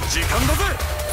時間だぜ。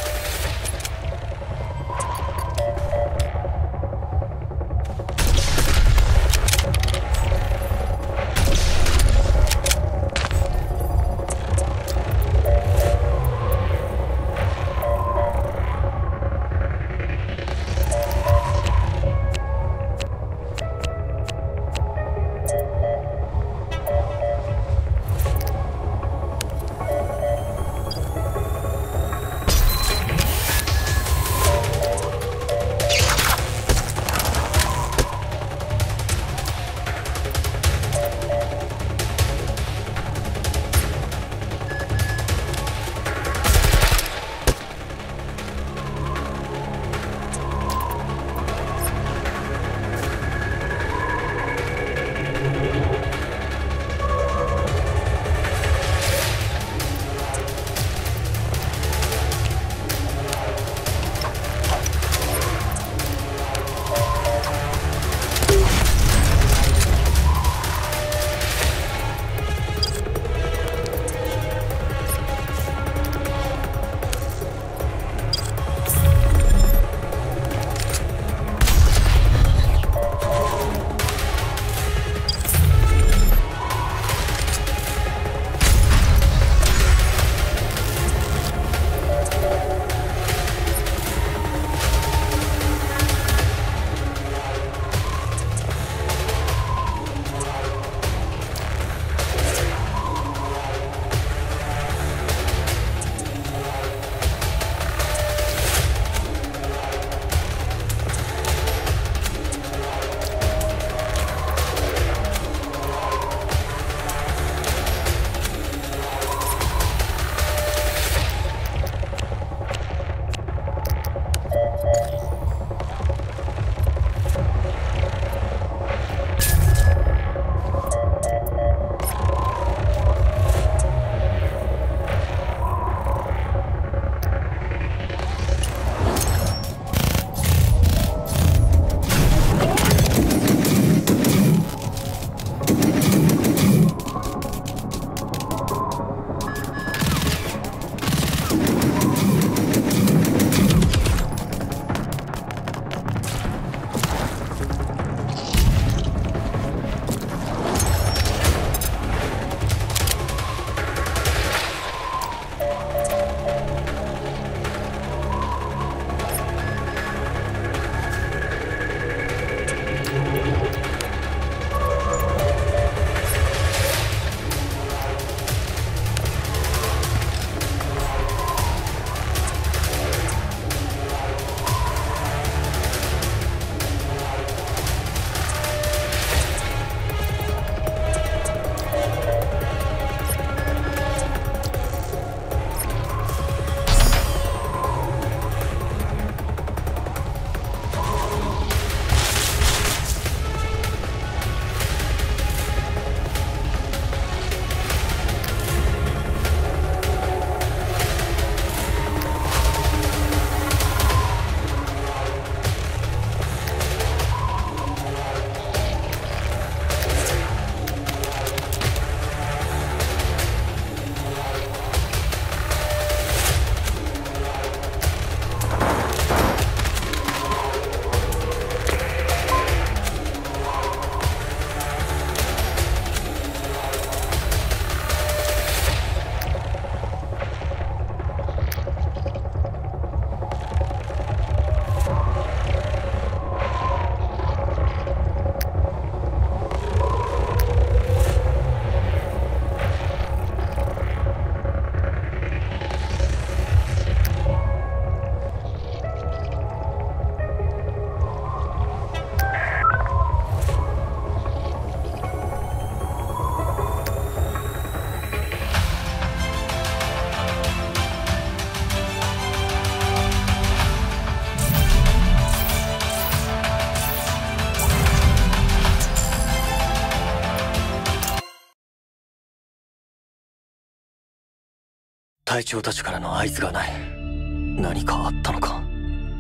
隊長たちからの合図がない。何かあったのか。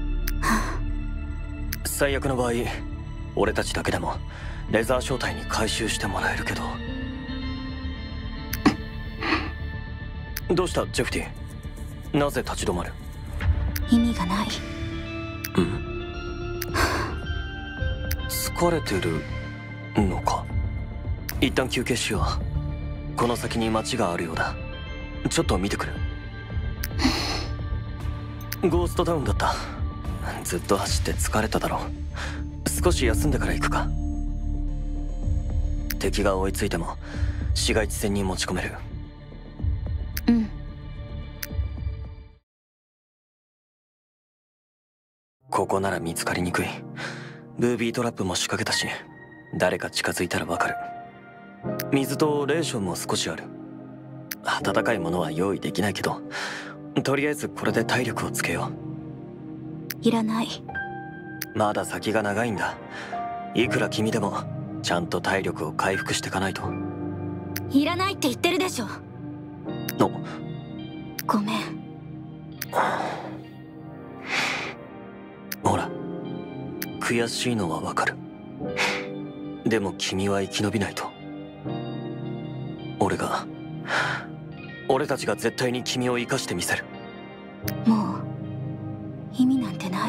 最悪の場合、俺たちだけでもレザー小隊に回収してもらえるけど。どうしたジェフティ？ なぜ立ち止まる？ 意味がない。 疲れてるのか？一旦休憩しよう。この先に街があるようだ。ちょっと見てくる。ゴーストタウンだった。ずっと走って疲れただろう。少し休んでから行くか。敵が追いついても市街地戦に持ち込める。 うん。 ここなら見つかりにくい。ブービートラップも仕掛けたし、誰か近づいたらわかる。水とレーションも少しある。温かいものは用意できないけど、とりあえずこれで体力をつけよう。いらない。 まだ先が長いんだ。いくら君でもちゃんと体力を回復していかないと。 いらないって言ってるでしょ。ごめん。 ほら、悔しいのはわかる。でも君は生き延びないと。俺たちが絶対に君を生かしてみせる。 もう意味なんてない。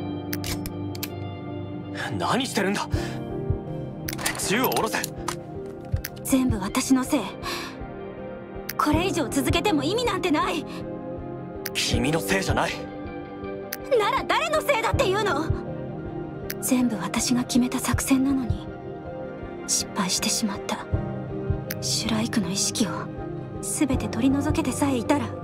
何してるんだ。銃を下ろせ。 全部私のせい。これ以上続けても意味なんてない。 君のせいじゃない。 なら誰のせいだっていうの？全部私が決めた作戦なのに失敗してしまった。シュライクの意識を全て取り除けてさえいたら。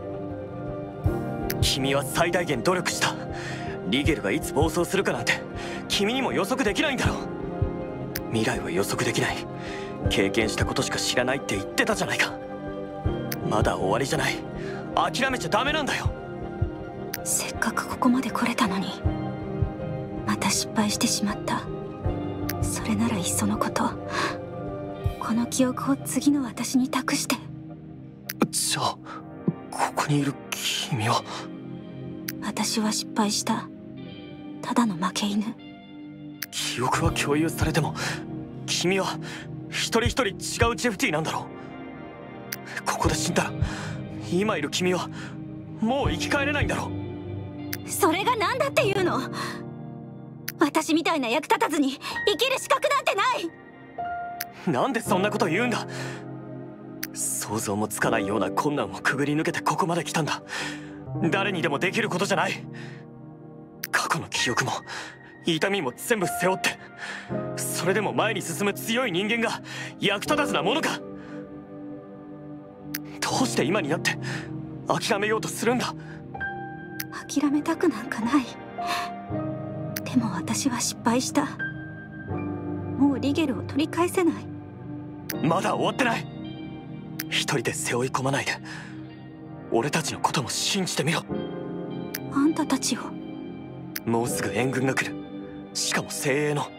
君は最大限努力した。リゲルがいつ暴走するかなんて君にも予測できないんだろう。未来は予測できない。経験したことしか知らないって言ってたじゃないか。まだ終わりじゃない。諦めちゃダメなんだよ。 せっかくここまで来れたのにまた失敗してしまった。それならいっそのこと、この記憶を次の私に託して。 じゃあここにいる君は？ 私は失敗した。ただの負け犬。 記憶は共有されても君は一人一人違うジェフティなんだろう。ここで死んだら今いる君はもう生き返れないんだろう。 それが何だっていうの？私みたいな役立たずに生きる資格なんてない。 なんでそんなこと言うんだ。想像もつかないような困難をくぐり抜けてここまで来たんだ。誰にでもできることじゃない。過去の記憶も痛みも全部背負って、それでも前に進む強い人間が役立たずなものか。どうして今になって諦めようとするんだ。 諦めたくなんかない。でも私は失敗した。もうリゲルを取り返せない。 まだ終わってない。一人で背負い込まないで、俺たちのことも信じてみろ。 あんたたちを。 もうすぐ援軍が来る。しかも精鋭の。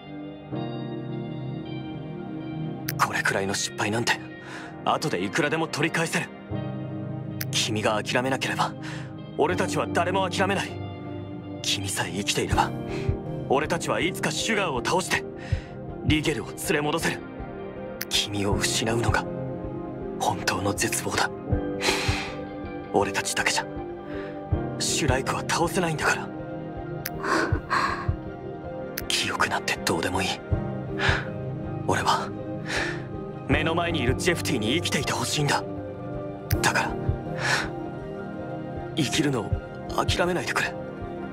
これくらいの失敗なんて後でいくらでも取り返せる。君が諦めなければ俺たちは誰も諦めない。君さえ生きていれば俺たちはいつかシュガーを倒してリゲルを連れ戻せる。君を失うのが本当の絶望だ。俺たちだけじゃシュライクは倒せないんだから。記憶なんてどうでもいい。俺は目の前にいるジェフティに生きていてほしいんだ。だから生きるのを諦めないでくれ。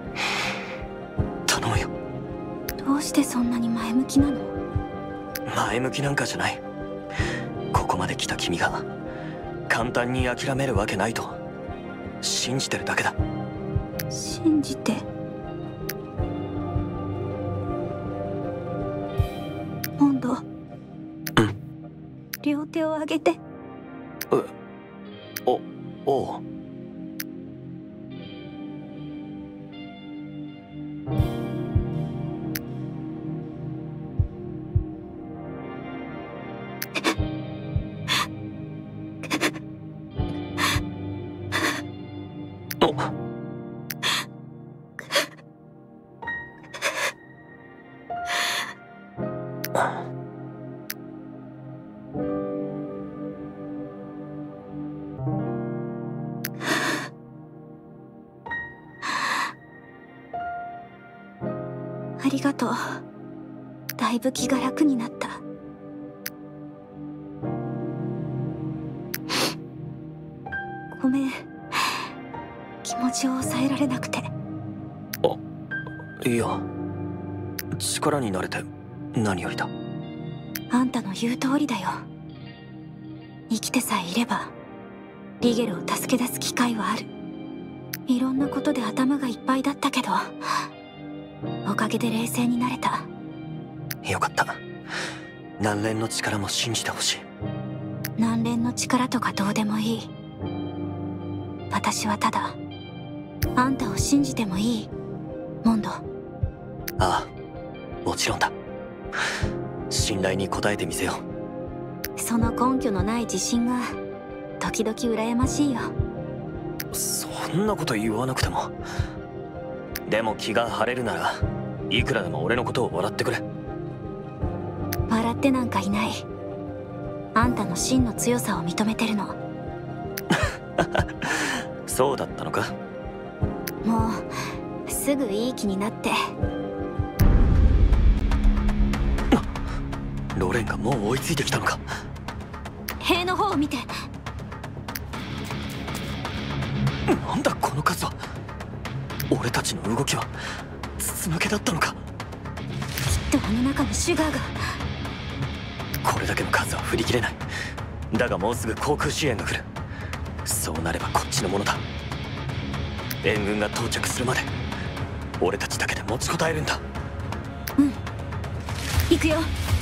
頼むよ。 どうしてそんなに前向きなの？ 前向きなんかじゃない。ここまで来た君が簡単に諦めるわけないと信じてるだけだ。 信じて。モンド。両手を上げて。 おう。 ありがとう。だいぶ気が楽になった。ごめん、気持ちを抑えられなくて。 いや、力になれて何よりだ。 あんたの言う通りだよ。生きてさえいればリゲルを助け出す機会はある。いろんなことで頭がいっぱいだったけど、おかげで冷静になれた。 よかった。何連の力も信じてほしい。 何連の力とかどうでもいい。私はただあんたを信じてもいい、モンド。 ああ、もちろんだ。信頼に応えてみせよう。その根拠のない自信が時々羨ましいよ。 そんなこと言わなくても。でも気が晴れるならいくらでも俺のことを笑ってくれ。 笑ってなんかいない。あんたの真の強さを認めてるの。 そうだったのか。 もうすぐいい気になって。 ロレンがもう追いついてきたのか。 塀の方を見て。 なんだこの数は。俺たちの動きは筒抜けだったのか。 きっとあの中にシュガーが。 これだけの数は振り切れない。だがもうすぐ航空支援が来る。そうなればこっちのものだ。援軍が到着するまで俺たちだけで持ちこたえるんだ。 うん、行くよ。